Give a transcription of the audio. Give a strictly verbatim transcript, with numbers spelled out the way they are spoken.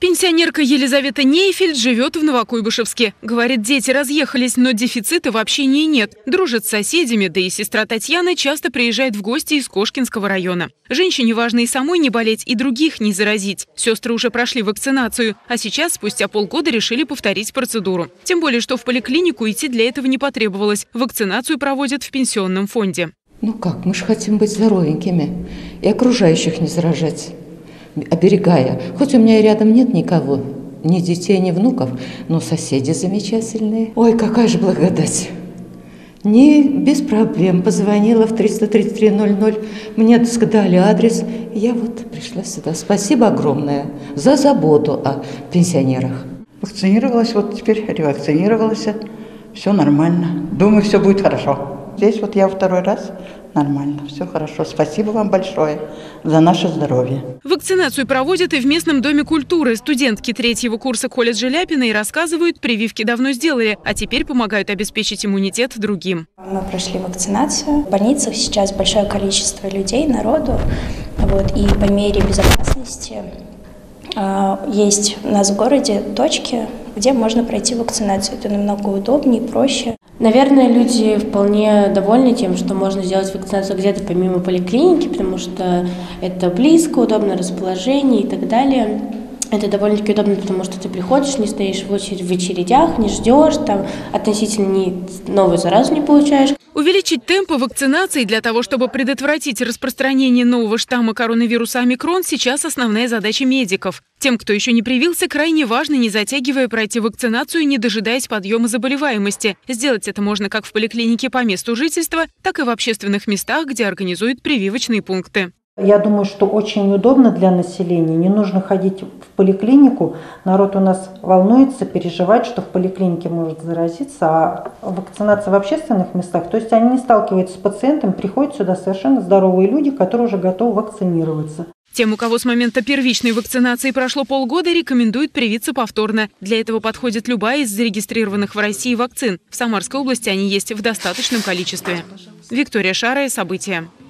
Пенсионерка Елизавета Нейфельд живет в Новокуйбышевске. Говорит, дети разъехались, но дефицита в общении нет. Дружат с соседями, да и сестра Татьяна часто приезжает в гости из Кошкинского района. Женщине важно и самой не болеть, и других не заразить. Сестры уже прошли вакцинацию, а сейчас, спустя полгода, решили повторить процедуру. Тем более, что в поликлинику идти для этого не потребовалось. Вакцинацию проводят в пенсионном фонде. Ну как, мы же хотим быть здоровенькими и окружающих не заражать, оберегая. Хоть у меня и рядом нет никого, ни детей, ни внуков, но соседи замечательные. Ой, какая же благодать. Не без проблем. Позвонила в триста тридцать три ноль ноль, мне дали адрес, и я вот пришла сюда. Спасибо огромное за заботу о пенсионерах. Вакцинировалась, вот теперь ревакцинировалась, все нормально. Думаю, все будет хорошо. Здесь вот я второй раз, нормально, все хорошо. Спасибо вам большое за наше здоровье. Вакцинацию проводят и в местном доме культуры. Студентки третьего курса колледжа Ляпиной рассказывают, прививки давно сделали, а теперь помогают обеспечить иммунитет другим. Мы прошли вакцинацию. В больницах сейчас большое количество людей, народу. Вот, и по мере безопасности есть у нас в городе точки, где можно пройти вакцинацию. Это намного удобнее, проще. Наверное, люди вполне довольны тем, что можно сделать вакцинацию где-то помимо поликлиники, потому что это близко, удобно расположение и так далее. Это довольно-таки удобно, потому что ты приходишь, не стоишь в, очередь, в очередях, не ждешь, там относительно не, новую заразу не получаешь. Увеличить темпы вакцинации для того, чтобы предотвратить распространение нового штамма коронавируса омикрон, сейчас основная задача медиков. Тем, кто еще не привился, крайне важно, не затягивая, пройти вакцинацию, не дожидаясь подъема заболеваемости. Сделать это можно как в поликлинике по месту жительства, так и в общественных местах, где организуют прививочные пункты. Я думаю, что очень удобно для населения. Не нужно ходить в поликлинику. Народ у нас волнуется, переживает, что в поликлинике может заразиться, а вакцинация в общественных местах. То есть они не сталкиваются с пациентом, приходят сюда совершенно здоровые люди, которые уже готовы вакцинироваться. Тем, у кого с момента первичной вакцинации прошло полгода, рекомендуют привиться повторно. Для этого подходит любая из зарегистрированных в России вакцин. В Самарской области они есть в достаточном количестве. Виктория Шарая, события.